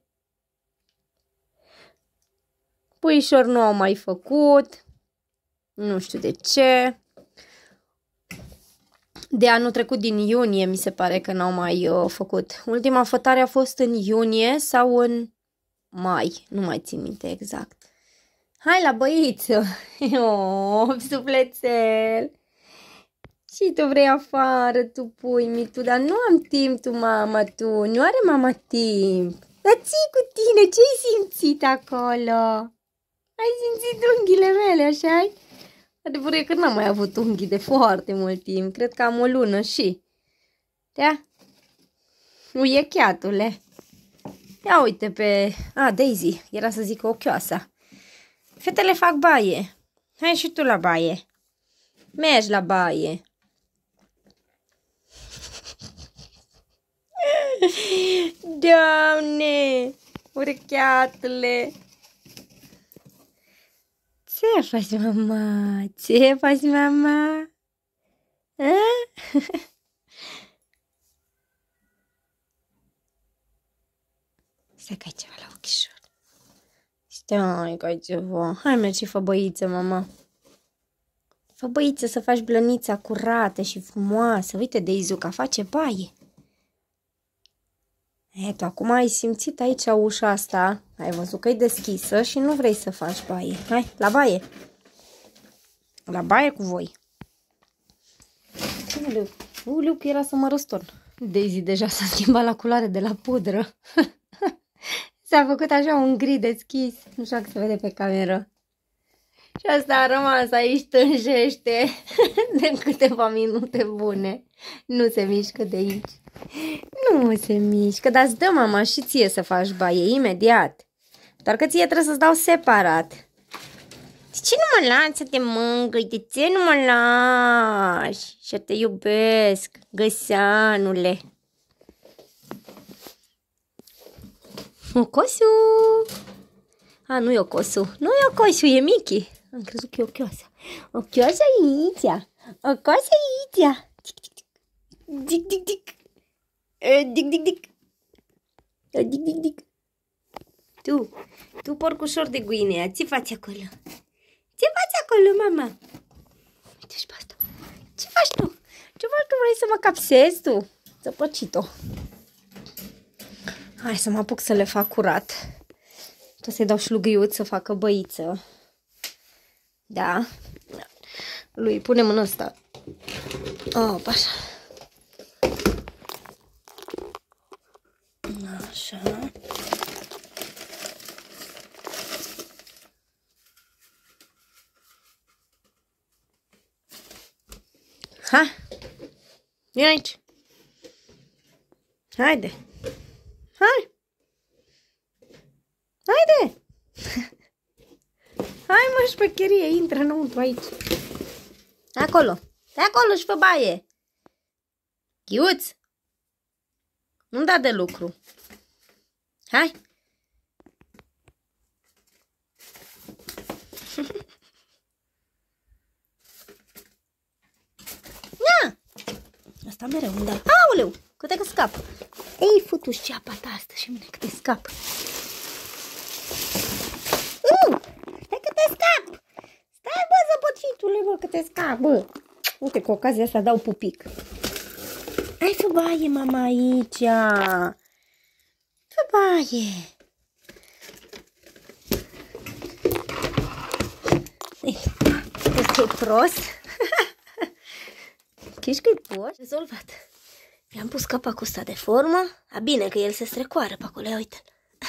Speaker 1: Puișor nu au mai făcut. Nu știu de ce. de anul trecut, din iunie, mi se pare că n-au mai făcut. Ultima fătare a fost în iunie sau în mai, nu mai țin minte exact. Hai la băiță! Oh, sufletel! Și tu vrei afară, tu pui tu, dar nu am timp, tu, mama, tu. Nu are mama timp. Dar ții cu tine, ce-ai simțit acolo? Ai simțit unghiile mele, așa-i? Adevărul e că n-am mai avut unghii de foarte mult timp. Cred că am o lună și... Da? Uiecheatule. Ia uite pe... Daisy. Era să zic ochioasa. Fetele fac baie. Hai și tu la baie. Mergi la baie. Doamne! Urecheatule! Ce faci, mama? Ce faci, mama? Stai că ai ceva la ochișor. Stai că ai ceva. Hai, mergi și fă băiță, mama. Fă băiță să faci blănița curată și frumoasă. Uite, Deizuca face baie. Tu acum ai simțit aici ușa asta. Ai văzut că e deschisă și nu vrei să faci baie. Hai, la baie. La baie cu voi. Uleu, că era să mă răstorn. Daisy deja s-a schimbat la culoare de la pudră. S-a făcut așa un gri deschis. Nu știu dacă se vede pe cameră. Și asta a rămas aici, tânjește de câteva minute bune. Nu se mișcă de aici. Nu se mișcă, dar îți dă mama și ție să faci baie imediat. Doar că ție trebuie să-ți dau separat. De ce nu mă lași să te mângâi? De ce nu mă lași? Și te iubesc, găseanule. Ocosu! Nu e Ocosu. Nu e Ocosu, e Mickey. Am crezut că e ochioasa. Ochioasa aici. Ocosu aici. Dic, dic, dic. Dic, dic, dic. Dic, dic, dic. Tu porcușor de Guinea, ce faci acolo? Ce faci acolo, mama? Uite-și pe asta. Ce faci tu? Ce faci tu? Vrei să mă capsezi tu? Țăpăcit-o. Hai să mă apuc să le fac curat. Trebuie să-i dau șlugăiuț să facă băiță. Da. Lui punem în ăsta. Așa. Așa. Ha! Vino aici. Haide. Hai. Haide. Hai, mă, șpecherie, intră înăuntru aici. Acolo. Stai acolo și fă baie. Chiuț. Nu da de lucru. Hai. Ia. Asta mereu îmi dai. Aoleu, câte că scap. Ei, futu-și ceapa ta asta și mine câte scap. Stai că te scap. Stai, bă, zăpățitule, bă, că te scap, bă. Uite, cu ocazia asta dau pupic. Hai, fă baie, mama, aici. Fă baie. Ești prost? Chiși că-i prost? Rezolvat. I-am pus capacul ăsta de formă. Bine că el se strecoară pe acolo, uite.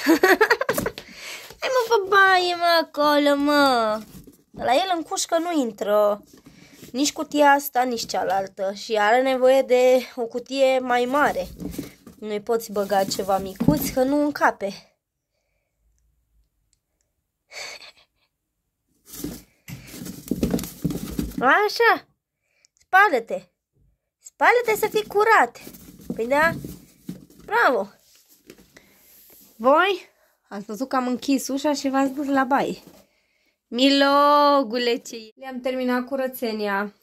Speaker 1: Hai, mă, fă baie, mă, acolo, mă. La el în cușcă nu intră nici cutia asta, nici cealaltă. Și are nevoie de o cutie mai mare. Nu-i poți băga ceva micuț, că nu încape. Așa. Spală-te. Spală-te să fii curat. Păi da? Bravo. Voi ați văzut că am închis ușa și v-ați dus la baie. Milogule, ce... Le-am terminat curățenia.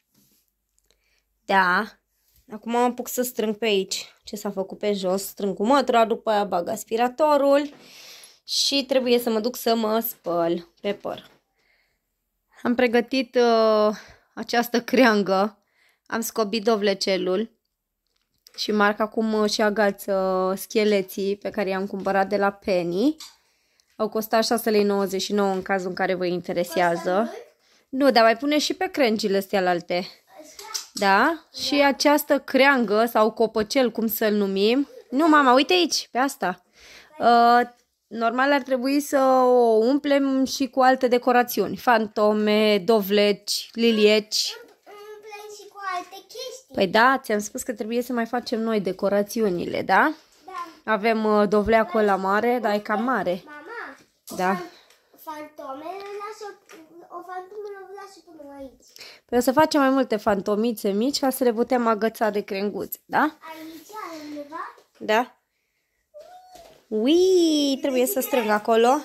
Speaker 1: Da. Acum mă apuc să strâng pe aici ce s-a făcut pe jos. Strâng cu mătura, după aia bag aspiratorul. Și trebuie să mă duc să mă spăl pe păr. Am pregătit această creangă. Am scobit dovlecelul și Marc acum și agață scheleții pe care i-am cumpărat de la Penny. Au costat 6,99 lei în cazul în care vă interesează. Nu, dar mai pune și pe crengile astea alte. Da? Și această creangă sau copăcel, cum să-l numim. Nu, mama, uite aici, pe asta. Normal ar trebui să o umplem și cu alte decorațiuni. Fantome, dovleci, lilieci.
Speaker 2: Umplem și cu alte chestii.
Speaker 1: Păi da, ți-am spus că trebuie să mai facem noi decorațiunile, da?
Speaker 2: Da.
Speaker 1: Avem dovleacul la mare, dar e cam mare.
Speaker 2: Mama,
Speaker 1: Da.
Speaker 2: fantomele o fantomă o las până aici.
Speaker 1: Păi o să facem mai multe fantomițe mici ca să le putem agăța de crenguțe, da?
Speaker 2: Aici, undeva?
Speaker 1: Da. Ui, trebuie să strâng acolo.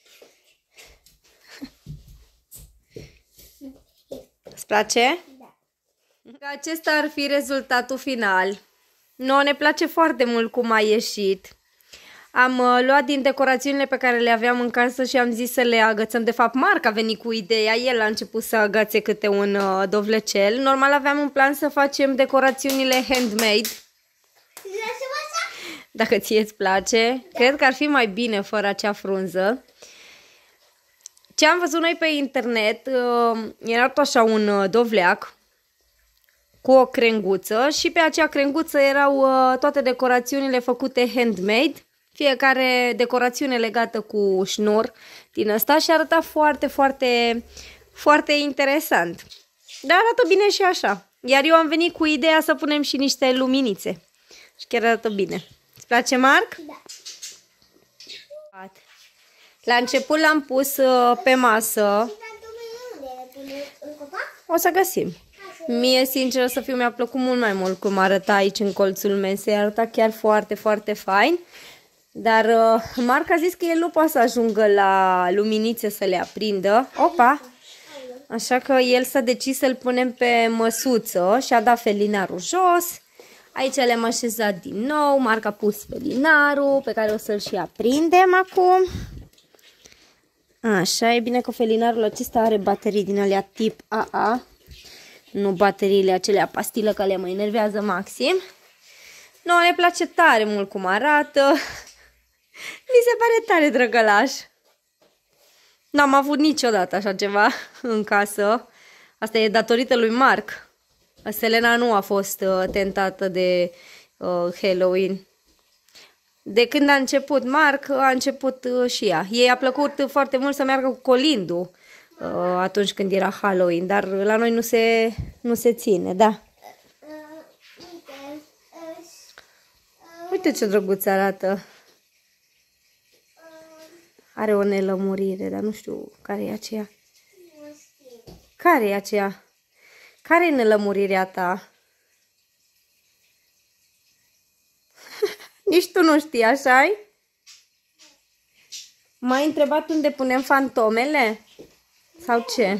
Speaker 1: Îți place?
Speaker 2: Da.
Speaker 1: Acesta ar fi rezultatul final. Nouă ne place foarte mult cum a ieșit. Am luat din decorațiunile pe care le aveam în casă și am zis să le agățăm. De fapt, Marc a venit cu ideea. El a început să agațe câte un dovlecel. Normal aveam un plan să facem decorațiunile handmade. Dacă ție îți place. Da. Cred că ar fi mai bine fără acea frunză. Ce am văzut noi pe internet era tot așa un dovleac cu o crenguță și pe acea crenguță erau toate decorațiunile făcute handmade. Fiecare decorațiune legată cu șnur din ăsta și arăta foarte, foarte, foarte interesant. Dar arată bine și așa. Iar eu am venit cu ideea să punem și niște luminițe. Și chiar arată bine. Îți place, Marc?
Speaker 2: Da.
Speaker 1: La început l-am pus pe masă. O să găsim. Mie, sincer să fiu, mi-a plăcut mult mai mult cum arăta aici în colțul mesei. Arăta chiar foarte, foarte fain. Dar Marc a zis că el nu poate să ajungă la luminițe să le aprindă. Opa! Așa că el s-a decis să-l punem pe măsuță și a dat felinarul jos. Aici le-am așezat din nou. Marc a pus felinarul pe care o să-l și aprindem acum. Așa, e bine că felinarul acesta are baterii din alea tip AA. Nu bateriile acelea pastilă, că le mă enervează maxim. Nouă ne place tare mult cum arată. Mi se pare tare drăgălaș. N-am avut niciodată așa ceva în casă. Asta e datorită lui Marc. Selena nu a fost tentată de Halloween. De când a început Marc, a început și ea. Ei a plăcut foarte mult să meargă cu colindu atunci când era Halloween, dar la noi nu se ține, da. Uite ce drăguț arată. Are o nelămurire, dar nu știu care e aceea. Care e aceea? Care e nelămurirea ta? Nici tu nu știi, așa-i? M-ai întrebat unde punem fantomele? Sau ce?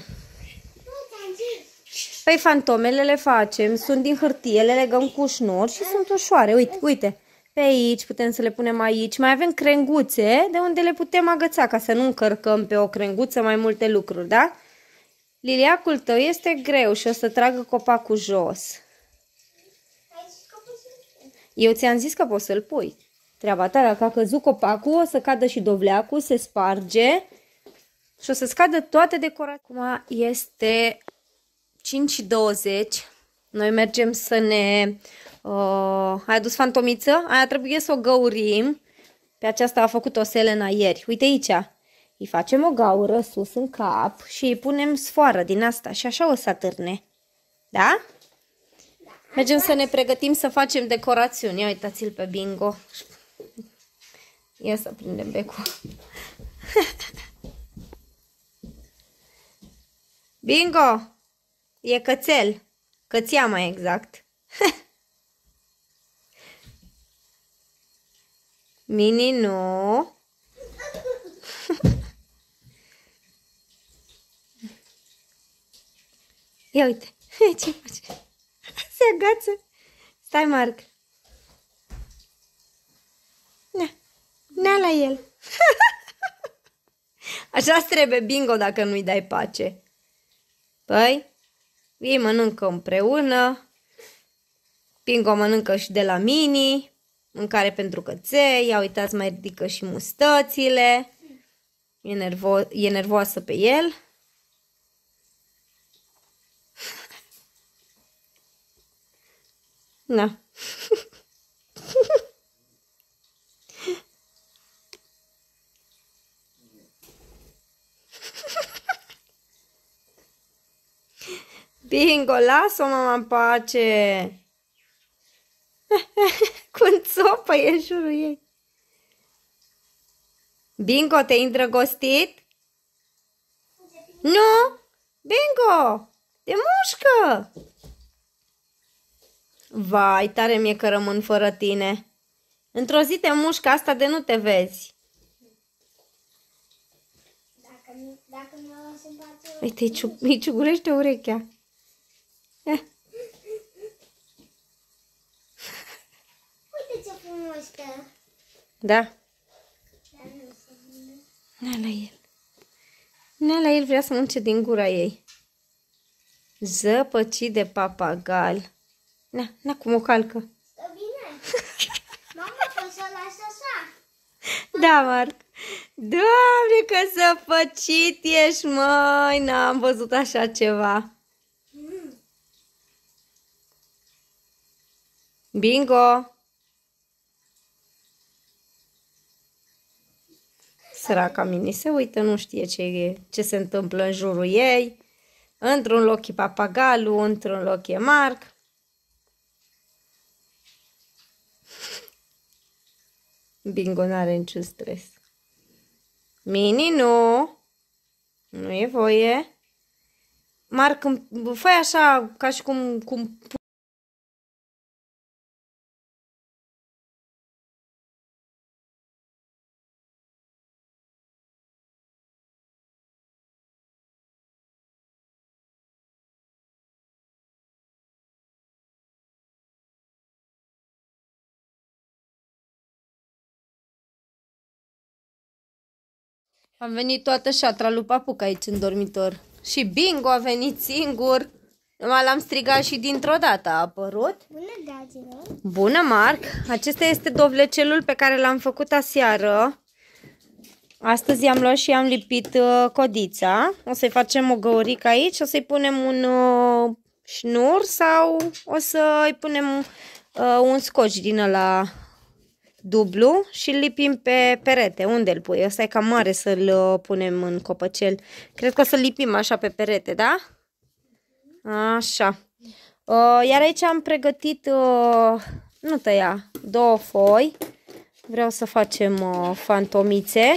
Speaker 1: Păi fantomele le facem, sunt din hârtie, le legăm cu șnur și sunt ușoare. Uite, uite. Pe aici putem să le punem aici. Mai avem crenguțe de unde le putem agăța ca să nu încărcăm pe o crenguță mai multe lucruri, da? Liliacul tău este greu și o să tragă copacul jos. Eu ți-am zis că poți să-l pui. Treaba ta, dacă a căzut copacul, o să cadă și dovleacul, se sparge și o să scadă toate decorațiile. Acum este 5:20. Noi mergem să ne... ai adus fantomiță? Aia trebuie să o găurim. Pe aceasta a făcut-o Selena ieri. Uite aici. Îi facem o gaură sus în cap și îi punem sfoară din asta și așa o să atârne. Da? Mergem să ne pregătim să facem decorațiuni. Ia uitați-l pe Bingo. Ia să prindem becul. Bingo! E cățel. Căția mai exact. Mini nu. Ia uite. Ce face? Se agață. Stai, Marc. Nea la el. Așa-ți trebuie, Bingo, dacă nu-i dai pace. Păi, ei mănâncă împreună. Bingo mănâncă și de la Mini, mâncare pentru căței, ia uitați, mai ridică și mustățile, e nervoasă pe el. Na. Bingo, lasă-o mama în pace. Cu înțopă e în jurul ei. Bingo, te-ai îndrăgostit? Nu? Bingo, te mușcă. Vai, tare mie că rămân fără tine. Într-o zi te mușcă, asta de nu te vezi.
Speaker 2: Dacă nu o să-mi face...
Speaker 1: Uite, îi ciugurește urechea.
Speaker 2: Uite ce frumos stă.
Speaker 1: Da?
Speaker 2: Dar nu se vine.
Speaker 1: Na la el. Na la el, vrea să mănânce din gura ei. Zăpăcit de papagal. Na, cum o calcă.
Speaker 2: Stă bine. Mama, poți să o lași așa?
Speaker 1: Da, Marc. Doamne, că zăpăcit ești, măi. N-am văzut așa ceva. Bingo. Săraca Mini se uită, nu știe ce se întâmplă în jurul ei. Într-un loc e papagalul, într-un loc e Marc. Bingo n-are niciun stres. Mini, nu e voie. Marc, fă așa ca și cum am venit toată șatra lui Papuca aici în dormitor. Și Bingo a venit singur. Numai l-am strigat și dintr-o dată a apărut.
Speaker 2: Bună, dragilor!
Speaker 1: Bună, Marc! Acesta este dovlecelul pe care l-am făcut aseară. Astăzi am luat și am lipit codița. O să-i facem o găurică aici, o să-i punem un șnur sau o să-i punem un scoci din ăla dublu și îl lipim pe perete. Unde îl pui? Ăsta e cam mare să-l punem în copăcel. Cred că o să-l lipim așa pe perete, da? Așa. Iar aici am pregătit, nu tăia, 2 foi. Vreau să facem fantomițe.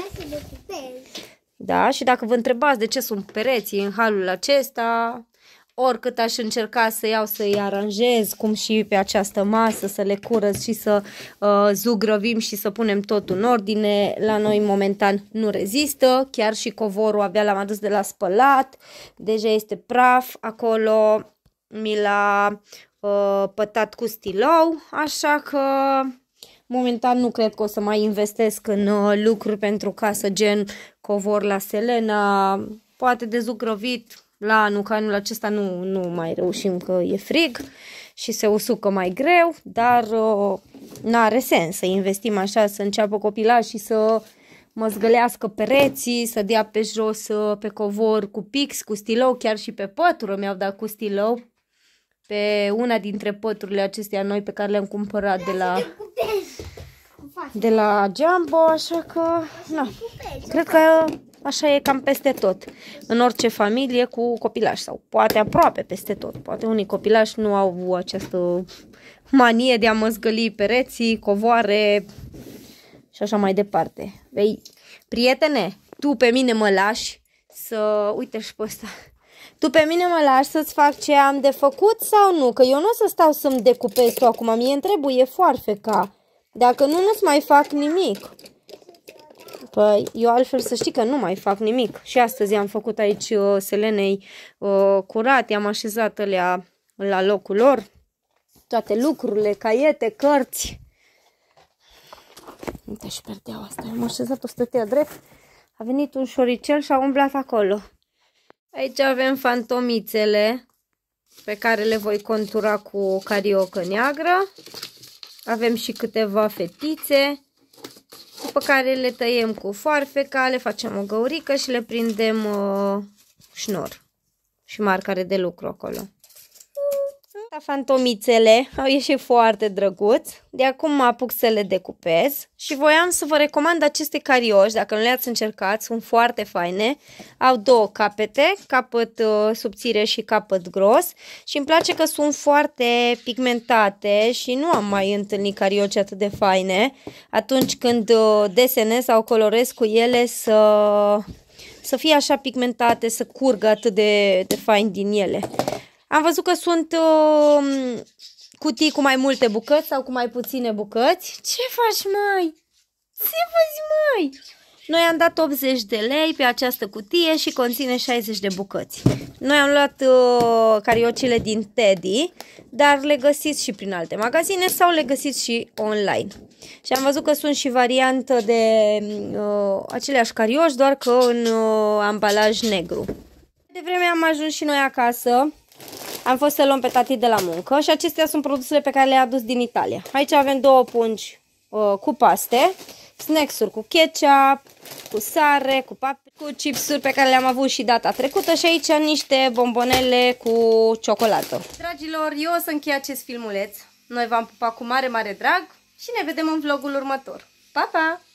Speaker 1: Da, și dacă vă întrebați de ce sunt pereții în halul acesta, oricât aș încerca să iau să-i aranjez, cum și pe această masă, să le curăț și să zugrăvim și să punem totul în ordine, la noi momentan nu rezistă. Chiar și covorul abia l-am adus de la spălat, deja este praf, acolo mi l-a pătat cu stilou, așa că momentan nu cred că o să mai investesc în lucruri pentru casă, gen covor la Selena, poate de zugrăvit. La anul acesta nu mai reușim că e frig și se usucă mai greu, dar n-are sens să investim așa, să înceapă copilașii să măzgălească pereții, să dea pe jos pe covor cu pix, cu stilou, chiar și pe pătură mi-au dat cu stilou, pe una dintre păturile acestea noi pe care le-am cumpărat de la Jumbo, așa că na, cred că așa e cam peste tot, în orice familie cu copilași sau poate aproape peste tot. Poate unii copilași nu au această manie de a măzgăli pereții, covoare și așa mai departe. Vei, prietene, tu pe mine mă lași să... Uite și pe ăsta. Tu pe mine mă lași să-ți fac ce am de făcut sau nu? Că eu nu o să stau să-mi decupez tu acum, mie îmi trebuie foarfeca. Dacă nu-ți mai fac nimic. Păi, eu altfel să știi că nu mai fac nimic. Și astăzi am făcut aici Selenei curat, i-am așezat alea la locul lor. Toate lucrurile, caiete, cărți. Uite și perdeaua asta, am așezat-o, stătea drept. A venit un șoricel și a umblat acolo. Aici avem fantomițele. pe care le voi contura cu cariocă neagră. Avem și câteva fetițe, după care le tăiem cu foarfeca, le facem o găurică și le prindem șnur și marcare de lucru acolo. Fantomițele au ieșit foarte drăguț. De acum mă apuc să le decupez și voiam să vă recomand aceste carioși, dacă nu le-ați încercat, sunt foarte faine. Au două capete, capăt subțire și capăt gros și îmi place că sunt foarte pigmentate și nu am mai întâlnit carioci atât de faine atunci când desenez sau colorez cu ele să fie așa pigmentate, să curgă atât de fain din ele. Am văzut că sunt cutii cu mai multe bucăți sau cu mai puține bucăți. Ce faci, măi? Ce faci, măi? Noi am dat 80 de lei pe această cutie și conține 60 de bucăți. Noi am luat cariocile din Teddy, dar le găsiți și prin alte magazine sau le găsiți și online. Și am văzut că sunt și variantă de aceleași carioci, doar că în ambalaj negru. De vreme am ajuns și noi acasă. Am fost să luăm pe tati de la muncă și acestea sunt produsele pe care le-a adus din Italia. Aici avem două pungi cu paste, snacks-uri cu ketchup, cu sare, cu paprika, cu chipsuri pe care le-am avut și data trecută și aici niște bombonele cu ciocolată. Dragilor, eu o să închei acest filmuleț. Noi v-am pupat cu mare, mare drag și ne vedem în vlogul următor. Pa, pa!